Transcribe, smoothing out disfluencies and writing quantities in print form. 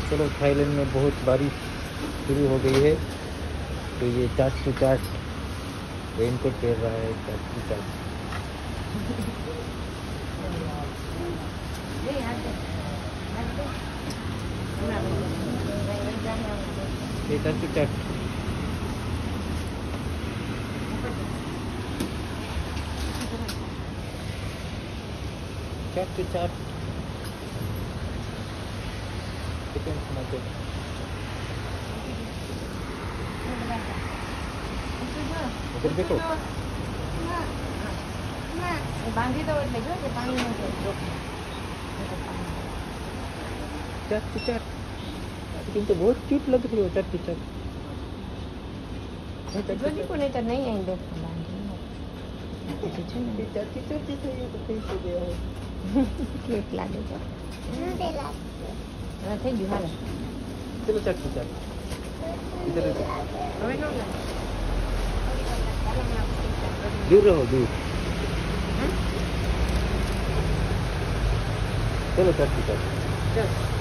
चलो, थाईलैंड में बहुत बारिश शुरू हो गई है, तो ये चाट टू चाट रेनकोट पहन रहा है। चाट टू चाट ये चाट टू चाट चाट टू चाट उधर देखो, बांधी तो जो पानी में चाट टू चाट। तुम तो बहुत क्यूट लग रही हो चाट टू चाट। जोली को नहीं तो नहीं आएंगे क्यूट लागे तो थैंक यू। हाल चलो चाट टू चाट इधर दूर रहो, दूर। चलो चाट टू चाट।